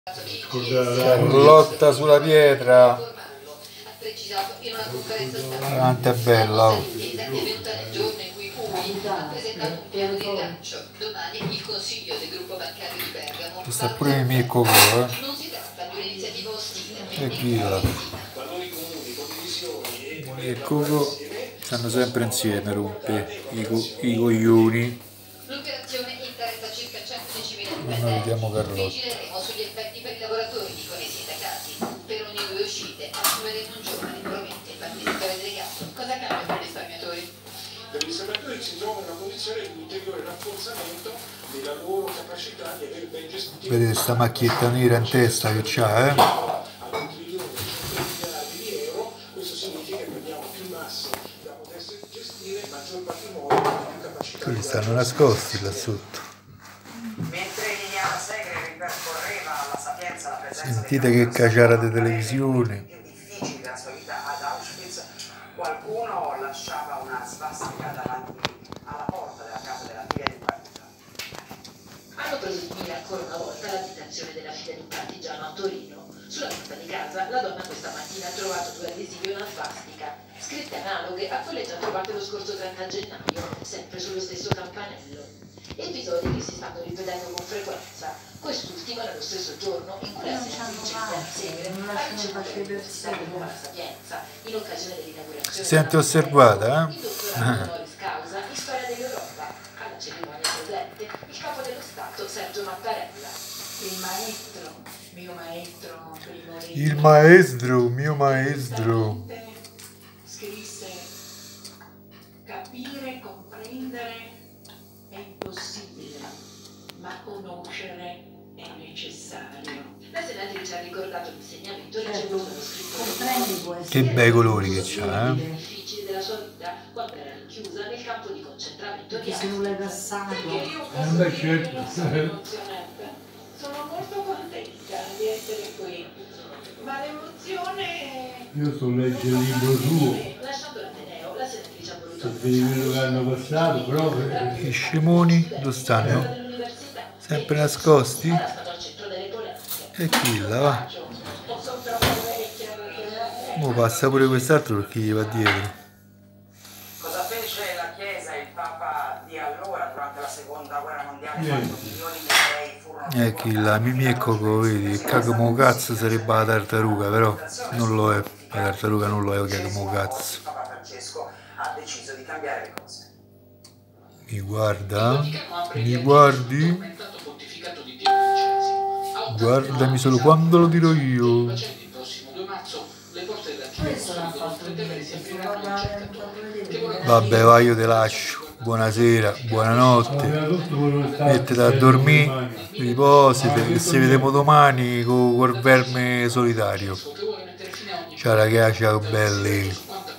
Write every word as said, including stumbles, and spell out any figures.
Carlotta sulla pietra. Quanto è bella, oh. Ci sta pure il mio cocco, eh. E chi là? Il cocco stanno sempre insieme, rompe i, co i coglioni. Ma noi vediamo Carlotta. Per i risparmiatori si trova una condizione di ulteriore rafforzamento della loro capacità di aver ben gestito. Vedete sta macchietta nera in testa che c'ha, eh? A un trilione e cento miliardi di euro, questo significa che abbiamo più masse da poter gestire, maggior patrimonio, più capacità. Quelli stanno nascosti là sotto. Mentre Liliana Segre ripercorreva alla Sapienza la presenza. Sentite che caciara di televisione. più difficili della sua vita ad Auschwitz, qualcuno lasciava una svastica davanti alla porta della casa della figlia di un partigiano. Hanno preso di mira ancora una volta l'abitazione della figlia di un partigiano a Torino. Sulla porta di casa la donna questa mattina ha trovato due adesivi e una svastica, scritte analoghe a quelle già trovate lo scorso trenta gennaio, sempre sullo stesso campanello. Episodi che si stanno ripetendo con frequenza. Quest'ultimo nello stesso giorno in cui la senatrice Segre ha ricevuto l'Università di Roma La Sapienza in occasione dell'inaugurazione. Si sente osservata, eh? Il dottorato honoris causa in storia dell'Europa. Alla cerimonia presente il capo dello Stato Sergio Mattarella. Il maestro, mio maestro, primo Il maestro, mio maestro. scrisse: capire, comprendere è impossibile, ma conoscere è necessario. La senatrice ha ricordato l'insegnamento ricevuto dallo scrittore. Che bei colori che c'ha, eh? Difficili della sua vita quando era rinchiusa nel campo di concentramento di Se non l'hai passato. Perché io Eh, posso beh, dire certo. che non sono emozionata. Sono molto contenta di essere qui, ma l'emozione... Io sto leggendo il libro suo, Lasciando l'Ateneo, la senatrice ha voluto... per vedere quello che hanno passato, però Gli scemoni dove stanno? Sempre nascosti? Era stato al centro delle polemiche. E chi là va? Sono troppo vecchia perché Mo passa pure quest'altro perché gli va dietro. Cosa fece la Chiesa e il Papa di allora durante la seconda guerra mondiale? Niente. Quando milioni di ebrei furono E chi là? Mimì e Coco, vedi? Cagamo cazzo sarebbe la tartaruga, però non lo è. La tartaruga non lo è, cagamo cazzo. Papa Francesco ha deciso di cambiare le cose. Mi guarda? Mi guardi? Guardami solo quando lo dirò io. questo l'ha fatto niente, si guardare un po' vedere. Vabbè, va, io te lascio. Buonasera, buonanotte. aveva tutto quello che stava Mettete a succedendo dormire, domani. riposate, che ci vediamo domani con col verme solitario. Ciao ragazzi, ciao belli.